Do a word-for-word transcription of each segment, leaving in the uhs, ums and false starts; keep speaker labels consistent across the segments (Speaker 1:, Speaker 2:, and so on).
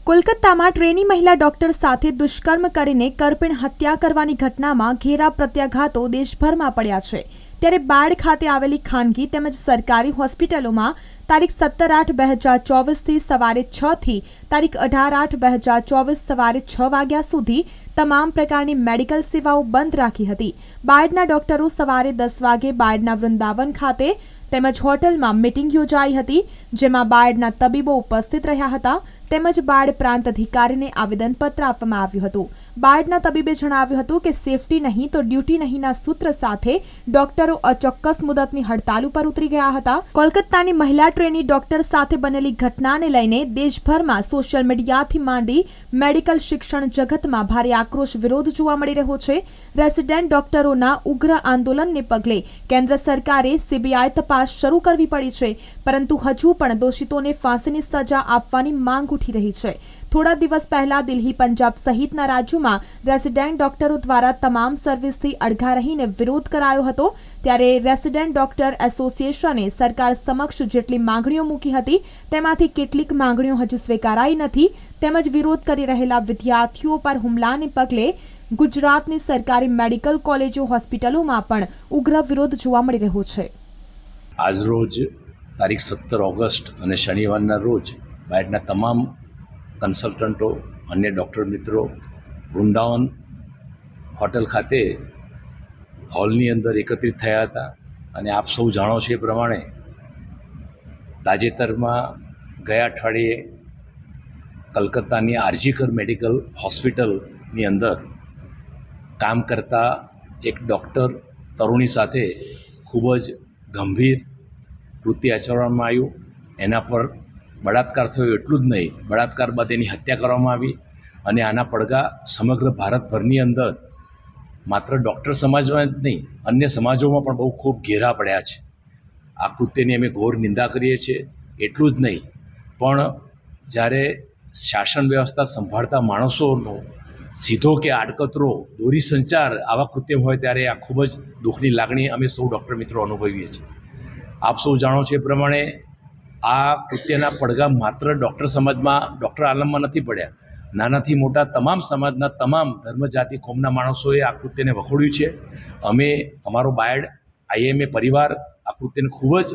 Speaker 1: કોલકાતામાં ટ્રેની મહિલા ડોક્ટર સાથે દુષ્કર્મ કરીને કરપીણ હત્યા કરવાની ઘટનામાં ઘેરા પ્રત્યાઘાતો દેશભરમાં પડ્યા છે। ત્યારે બાળ ખાતે આવેલી ખાનગી તેમજ સરકારી હોસ્પિટલોમાં તારીખ સત્તર આઠ બે હજાર ચોવીસથી સવારે છ થી તારીખ અઢાર આઠ બે હજાર ચોવીસ સવારે છ વાગ્યા સુધી તમામ પ્રકારની મેડિકલ સેવાઓ બંધ રાખી હતી। બાળના ડોક્ટરો સવારે દસ વાગે બાળના વૃંદાવન ખાતે તેમજ હોટલમાં મીટિંગ યોજાઈ હતી, જેમાં બાળના તબીબો ઉપસ્થિત રહ્યા હતા તેમજ બાળ પ્રાંત અધિકારીને આવેદનપત્ર આપવામાં આવ્યું હતું। બાળના તબીબે જણાવ્યું હતું કે સેફટી નહીં તો ડ્યુટી નહીંના સૂત્ર સાથે ડોક્ટરો અચોક્કસ મુદતની હડતાલ ઉપર ઉતરી ગયા હતા। કોલકાતાની મહિલા ટ્રેની ડોક્ટર સાથે બનેલી ઘટનાને લઈને દેશભરમાં સોશિયલ મીડિયાથી માંડી મેડિકલ શિક્ષણ જગતમાં ભારે આક્રોશ વિરોધ જોવા મળી રહ્યો છે। રેસિડેન્ટ ડોક્ટરોના ઉગ્ર આંદોલનને પગલે કેન્દ્ર સરકારે સીબીઆઈ તપાસ શરૂ કરવી પડી છે, પરંતુ હજુ પણ દોષિતોને ફાંસીની સજા આપવાની માંગ ઉઠી રહી છે। થોડા દિવસ પહેલા દિલ્હી, પંજાબ સહિતના રાજ્યોમાં રેસિડેન્ટ ડોક્ટરો દ્વારા તમામ સર્વિસથી અડઘા રહીને વિરોધ કરાયો હતો। ત્યારે રેસિડેન્ટ ડોક્ટર એસોસિએશને સરકાર સમક્ષ જેટલી માંગણીઓ મૂકી હતી તેમાંથી કેટલીક માંગણીઓ હજુ સ્વીકારાઈ નથી, તેમજ વિરોધ કરી રહેલા વિદ્યાર્થીઓ પર હુમલાને પગલે ગુજરાતની સરકારી મેડિકલ કોલેજો, હોસ્પિટલોમાં પણ ઉગ્ર વિરોધ જોવા મળી રહ્યો છે।
Speaker 2: આજરોજ તારીખ સત્તર ઓગસ્ટ અને શનિવારના રોજ બાયડના તમામ કન્સલ્ટન્ટો, અન્ય ડૉક્ટર મિત્રો વૃંદાવન હોટલ ખાતે હોલની અંદર એકત્રિત થયા હતા। અને આપ સૌ જાણો છો એ પ્રમાણે તાજેતરમાં ગયા અઠવાડિયે કલકત્તાની આરજીકર મેડિકલ હોસ્પિટલની અંદર કામ કરતા એક ડૉક્ટર તરુણી સાથે ખૂબ જ ગંભીર કૃત્ય આચરવામાં આવ્યું। એના પર બળાત્કાર થયો એટલું જ નહીં, બળાત્કાર બાદ એની હત્યા કરવામાં આવી અને આના પડઘા સમગ્ર ભારતભરની અંદર માત્ર ડૉક્ટર સમાજમાં જ નહીં, અન્ય સમાજોમાં પણ બહુ ખૂબ ઘેરા પડ્યા છે। આ કૃત્યની અમે ઘોર નિંદા કરીએ છીએ। એટલું જ નહીં, પણ જ્યારે શાસન વ્યવસ્થા સંભાળતા માણસોનો સીધો કે આડકતરો દોરી સંચાર આવા કૃત્ય હોય ત્યારે આ ખૂબ જ દુઃખની લાગણી અમે સૌ ડૉક્ટર મિત્રો અનુભવીએ છીએ। આપ સૌ જાણો છો એ પ્રમાણે આ કૃત્યના પડઘા માત્ર ડૉક્ટર સમાજમાં, ડૉક્ટર આલમમાં નથી પડ્યા, નાનાથી મોટા તમામ સમાજના તમામ ધર્મ, જાતિ, કોમના માણસોએ આ કૃત્યને વખોડ્યું છે। અમે અમારો બાયડ આઈએમએ પરિવાર આ કૃત્યને ખૂબ જ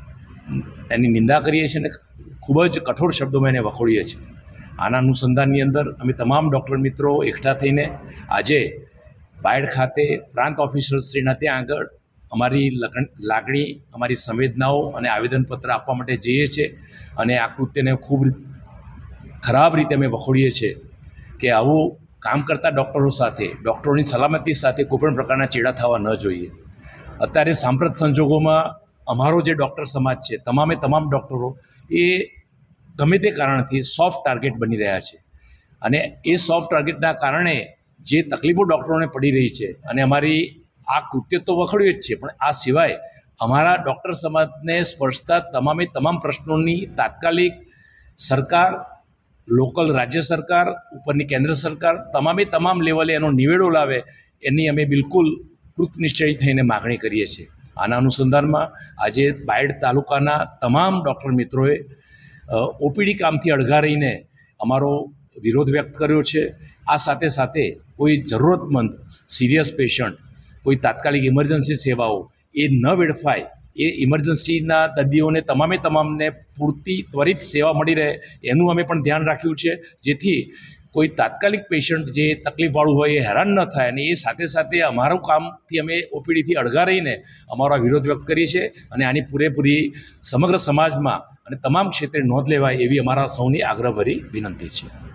Speaker 2: એની નિંદા કરીએ છીએ અને ખૂબ જ કઠોર શબ્દોમાં એને વખોડીએ છીએ। આના અનુસંધાનની અંદર અમે તમામ ડૉક્ટર મિત્રો એકઠા થઈને આજે બાયડ ખાતે પ્રાંત ઓફિસરશ્રીના ત્યાં આગળ અમારી લાગણી, અમારી સંવેદનાઓ અને આવેદનપત્ર આપવા માટે જઈએ છીએ અને આ કૃત્યને ખૂબ ખરાબ રીતે અમે વખોડીએ છીએ કે આવું કામ કરતા ડૉક્ટરો સાથે, ડૉક્ટરોની સલામતી સાથે કોઈપણ પ્રકારના ચેડા થવા ન જોઈએ। અત્યારે સાંપ્રત સંજોગોમાં અમારો જે ડૉક્ટર સમાજ છે, તમામે તમામ ડૉક્ટરો એ ગમે તે કારણથી સોફ્ટ ટાર્ગેટ બની રહ્યા છે અને એ સોફ્ટ ટાર્ગેટના કારણે જે તકલીફો ડૉક્ટરોને પડી રહી છે અને અમારી આ કૃત્ય તો વખોડ્યું જ છે, પણ આ સિવાય અમારા ડૉક્ટર સમાજને સ્પર્શતા તમામે તમામ પ્રશ્નોની તાત્કાલિક સરકાર, લોકલ રાજ્ય સરકાર, ઉપરની કેન્દ્ર સરકાર તમામે તમામ લેવલે એનો નિવેડો લાવે એની અમે બિલકુલ કૃતનિશ્ચયી થઈને માગણી કરીએ છીએ। આના અનુસંધાનમાં આજે બાયડ તાલુકાના તમામ ડૉક્ટર મિત્રોએ ઓપીડી કામથી અળગા રહીને અમારો વિરોધ વ્યક્ત કર્યો છે। આ સાથે સાથે કોઈ જરૂરતમંદ સિરિયસ પેશન્ટ, કોઈ તાત્કાલિક ઇમરજન્સી સેવાઓ એ ન વેડફાય, એ ઇમરજન્સીના દર્દીઓને તમામે તમામને પૂરતી ત્વરિત સેવા મળી રહે એનું અમે પણ ધ્યાન રાખ્યું છે, જેથી કોઈ તાત્કાલિક પેશન્ટ જે તકલીફવાળું હોય એ હેરાન ન થાય। અને એ સાથે સાથે અમારું કામથી અમે ઓપીડીથી અળગા રહીને અમારો વિરોધ વ્યક્ત કરીએ છીએ અને આની પૂરેપૂરી સમગ્ર સમાજમાં અને તમામ ક્ષેત્રે નોંધ લેવાય એવી અમારા સૌની આગ્રહભરી વિનંતી છે।